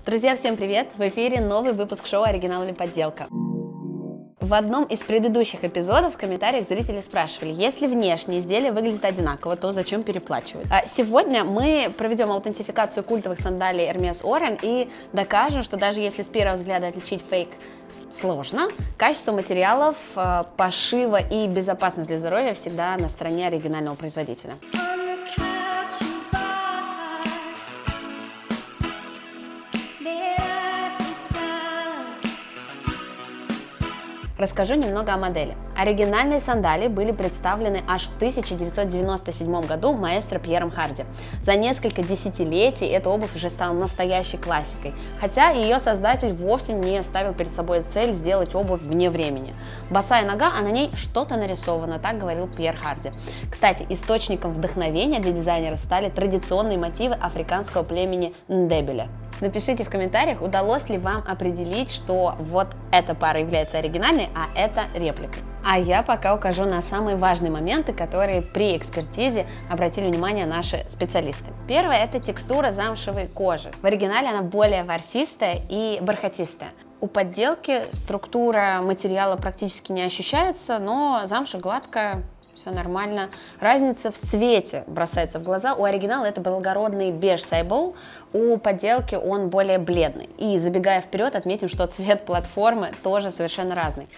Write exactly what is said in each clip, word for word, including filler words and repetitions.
Друзья, всем привет! В эфире новый выпуск шоу «Оригинал или подделка». В одном из предыдущих эпизодов в комментариях зрители спрашивали, если внешне изделие выглядит одинаково, то зачем переплачивать? А сегодня мы проведем аутентификацию культовых сандалий Hermes Oren и докажем, что даже если с первого взгляда отличить фейк сложно, качество материалов, пошива и безопасность для здоровья всегда на стороне оригинального производителя. Расскажу немного о модели. Оригинальные сандалии были представлены аж в тысяча девятьсот девяносто седьмом году маэстро Пьером Харди. За несколько десятилетий эта обувь уже стала настоящей классикой, хотя ее создатель вовсе не ставил перед собой цель сделать обувь вне времени. Босая нога, а на ней что-то нарисовано, так говорил Пьер Харди. Кстати, источником вдохновения для дизайнера стали традиционные мотивы африканского племени Ндебеля. Напишите в комментариях, удалось ли вам определить, что вот эта пара является оригинальной, а это репликой. А я пока укажу на самые важные моменты, которые при экспертизе обратили внимание наши специалисты. Первое – это текстура замшевой кожи. В оригинале она более ворсистая и бархатистая. У подделки структура материала практически не ощущается, но замша гладкая. Все нормально. Разница в цвете бросается в глаза. У оригинала это благородный беж сайбол, у подделки он более бледный. И забегая вперед, отметим, что цвет платформы тоже совершенно разный.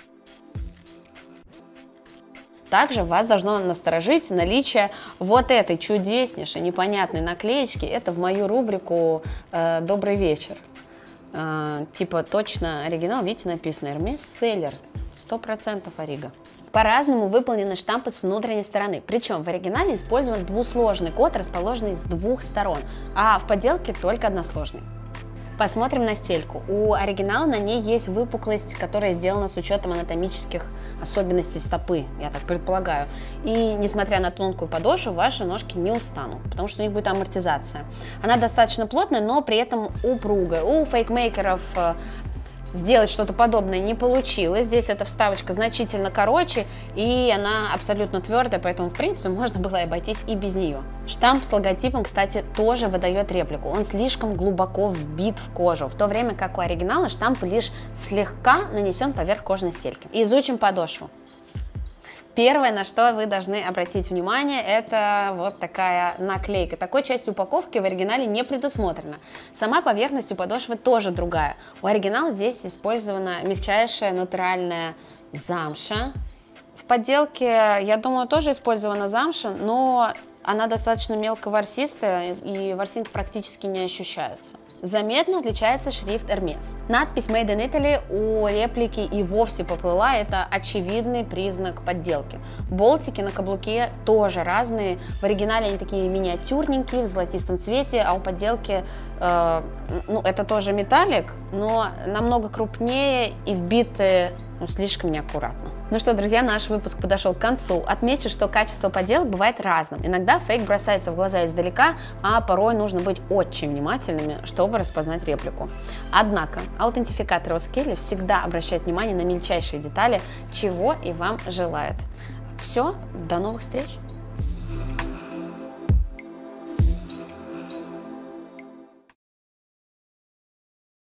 Также вас должно насторожить наличие вот этой чудеснейшей, непонятной наклеечки. Это в мою рубрику э, «Добрый вечер». Э, типа точно оригинал, видите, написано Hermes Seller, сто процентов Ориго. По-разному выполнены штампы с внутренней стороны, причем в оригинале использован двусложный код, расположенный с двух сторон, а в подделке только односложный. Посмотрим на стельку. У оригинала на ней есть выпуклость, которая сделана с учетом анатомических особенностей стопы, я так предполагаю. И несмотря на тонкую подошву, ваши ножки не устанут, потому что у них будет амортизация. Она достаточно плотная, но при этом упругая. У фейкмейкеров сделать что-то подобное не получилось. Здесь эта вставочка значительно короче, и она абсолютно твердая, поэтому, в принципе, можно было обойтись и без нее. Штамп с логотипом, кстати, тоже выдает реплику. Он слишком глубоко вбит в кожу, в то время как у оригинала штамп лишь слегка нанесен поверх кожаной стельки. Изучим подошву. Первое, на что вы должны обратить внимание, это вот такая наклейка. Такой части упаковки в оригинале не предусмотрена. Сама поверхность у подошвы тоже другая. У оригинала здесь использована мягчайшая натуральная замша. В подделке, я думаю, тоже использована замша, но она достаточно мелко-ворсистая, и ворсинки практически не ощущаются. Заметно отличается шрифт Hermes. Надпись Made in Italy у реплики и вовсе поплыла, это очевидный признак подделки. Болтики на каблуке тоже разные, в оригинале они такие миниатюрненькие, в золотистом цвете, а у подделки, э, ну, это тоже металлик, но намного крупнее и вбитые, ну, слишком неаккуратно. Ну что, друзья, наш выпуск подошел к концу. Отмечу, что качество подделок бывает разным. Иногда фейк бросается в глаза издалека, а порой нужно быть очень внимательными, чтобы распознать реплику. Однако аутентификаторы Roskilde всегда обращают внимание на мельчайшие детали, чего и вам желают. Все, до новых встреч!